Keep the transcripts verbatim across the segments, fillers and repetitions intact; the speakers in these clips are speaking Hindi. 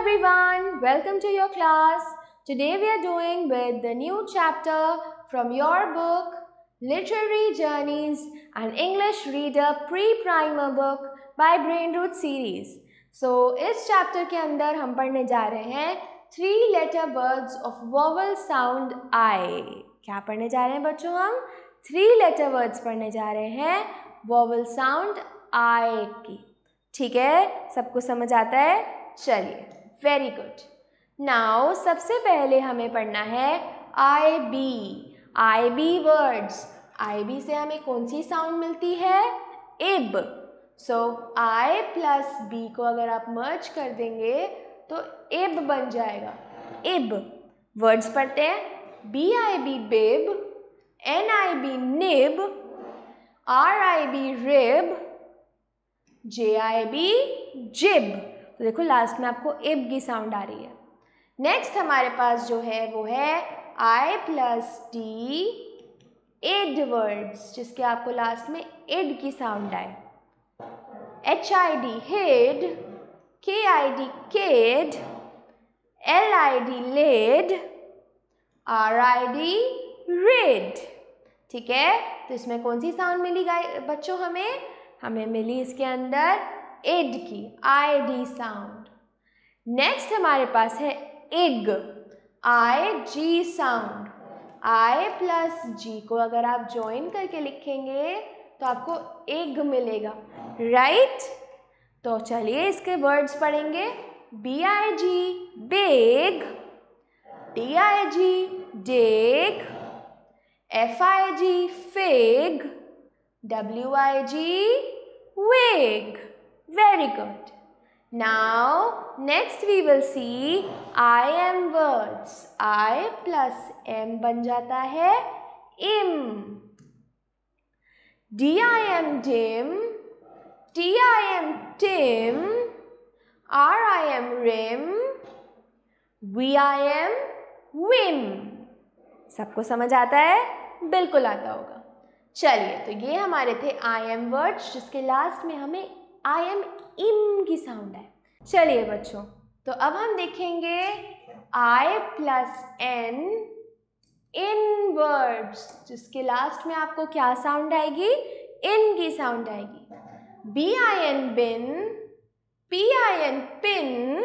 everyone, welcome to your class. Today we are doing with the new chapter from your book Literary Journeys, an English Reader Pre-Primer book by Brainroot series. So इस chapter के अंदर हम पढ़ने जा रहे हैं three letter words of vowel sound I. क्या पढ़ने जा रहे हैं बच्चों? हम three letter words पढ़ने जा रहे हैं vowel sound I की. ठीक है, सबको समझ आता है? चलिए, वेरी गुड. नाउ सबसे पहले हमें पढ़ना है I B. I B words. I B से हमें कौन सी साउंड मिलती है? इब. सो आई प्लस बी को अगर आप मर्ज कर देंगे तो इब बन जाएगा. इब. वर्ड्स पढ़ते हैं. B I B bib, N I B nib, R I B rib, J I B jib. तो देखो लास्ट में आपको इब की साउंड आ रही है. नेक्स्ट हमारे पास जो है वो है I plus D id words, जिसके आपको लास्ट में इड की साउंड आए. H I D hid, K I D kid, L I D lid, R I D rid. ठीक है, तो इसमें कौन सी साउंड मिली बच्चों? हमें हमें मिली इसके अंदर इड की, आई डी साउंड. नेक्स्ट हमारे पास है इग. आई जी साउंड. आई प्लस जी को अगर आप ज्वाइन करके लिखेंगे तो आपको इग मिलेगा, राइट? तो चलिए इसके वर्ड्स पढ़ेंगे. B I G big, D I G dig, F I G fig, W I G wig. Very good. Now next we will see I am words. I plus M बन जाता है im. D I am dim, T I am tim, R I am rim, V I am wim. सबको समझ आता है? बिल्कुल आता होगा. चलिए, तो ये हमारे थे आई एम वर्ड्स, जिसके लास्ट में हमें आई एम इम की साउंड है. चलिए बच्चों, तो अब हम देखेंगे I plus N in words, जिसके लास्ट में आपको क्या साउंड आएगी? इन की साउंड आएगी. B I N bin, P I N pin,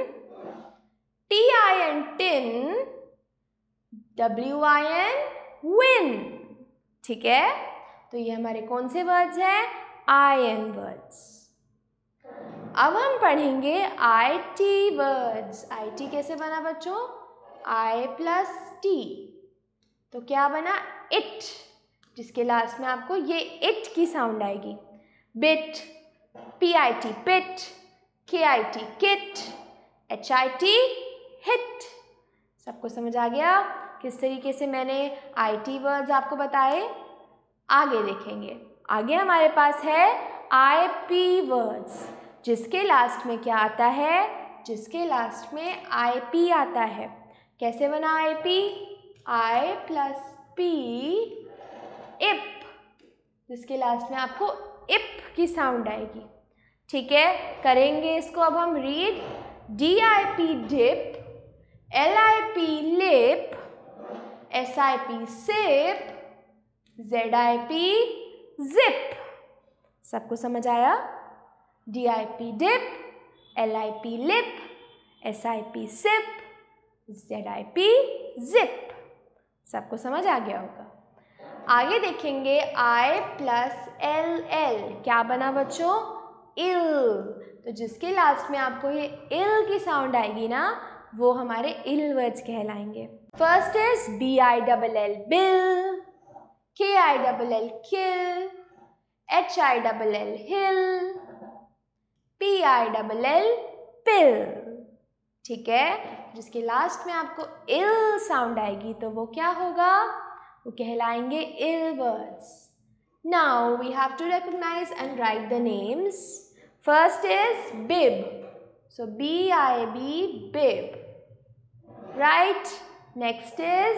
T I N tin, W I N win. ठीक है, तो ये हमारे कौन से वर्ड्स हैं? I N words. अब हम पढ़ेंगे I T words. I T कैसे बना बच्चों? I plus T. तो क्या बना? इट, जिसके लास्ट में आपको ये इट की साउंड आएगी. Bit, P I T pit, K I T kit, H I T hit. सबको समझ आ गया किस तरीके से मैंने आई टी वर्ड्स आपको बताए? आगे देखेंगे. आगे हमारे पास है आई पी वर्ड्स, जिसके लास्ट में क्या आता है? जिसके लास्ट में आई पी आता है. कैसे बना I P? I plus P ip, जिसके लास्ट में आपको इप की साउंड आएगी. ठीक है, करेंगे इसको अब हम read. D I P dip, L I P lip, S I P sip, Z I P zip. सबको समझ आया? D I P dip, L I P lip, S I P sip, Z I P zip. सबको समझ आ गया होगा. आगे देखेंगे I प्लस L L. क्या बना बच्चों? इल. तो जिसके लास्ट में आपको ये इल की साउंड आएगी ना, वो हमारे इल वर्ड्स कहलाएंगे. First is B I double L bill, K I double L kill, H I double L hill, P I double L pill. ठीक है, जिसके लास्ट में आपको इल साउंड आएगी तो वो क्या होगा? वो कहलाएंगे ill words. Now we have to recognize and write the names. First is bib. So B I B bib, right? Next is,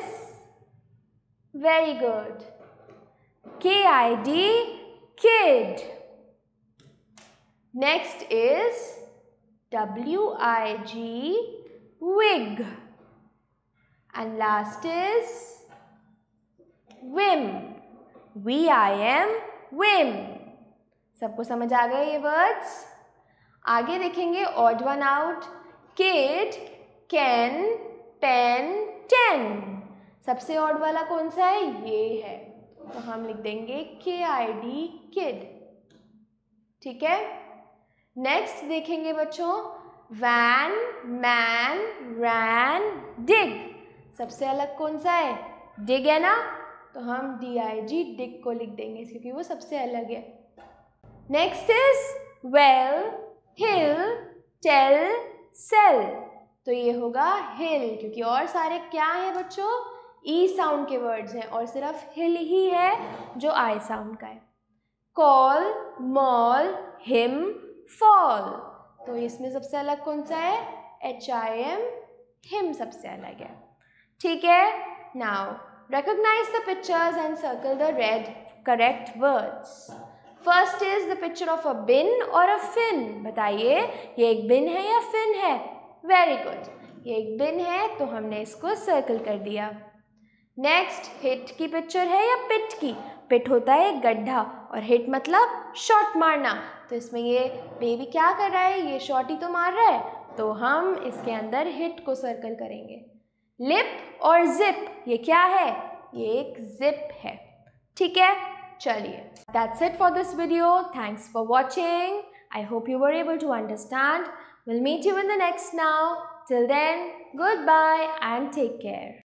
very good, K I D kid. Next is W I G wig. And last is whim. V I M, whim. सबको समझ आ गए ये वर्ड्स? आगे देखेंगे odd one out. Kid, can, pen, ten. सबसे ऑड वाला कौन सा है? ये है, तो हम लिख देंगे के आई डी, किड. ठीक है. नेक्स्ट देखेंगे बच्चों, वैन, मैन, रैन, डिग. सबसे अलग कौन सा है? डिग है ना, तो हम डी आई जी, डिग को लिख देंगे क्योंकि वो सबसे अलग है. Next is well, hill, tell, sell. तो ये होगा हिल, क्योंकि और सारे क्या हैं बच्चों? ई साउंड के वर्ड्स हैं और सिर्फ हिल ही है जो आई साउंड का है. Call, mall, him, fall. तो इसमें सबसे अलग कौन सा है? एच आई एम, हिम सबसे अलग है. ठीक है. Now recognize the pictures and circle the red correct words. First is the picture of a bin or a fin. बताइए ये एक bin है या fin है? Very good. ये एक bin है तो हमने इसको circle कर दिया. Next, hit की picture है या pit की? Pit होता है एक गड्ढा और hit मतलब shot मारना. तो इसमें ये baby क्या कर रहा है? ये shot ही तो मार रहा है, तो हम इसके अंदर hit को circle करेंगे. लिप और जिप, ये क्या है? ये एक जिप है. ठीक है. चलिए, that's it for this video. Thanks for watching. I hope you were able to understand. We'll meet you in the next now. Till then, goodbye and take care.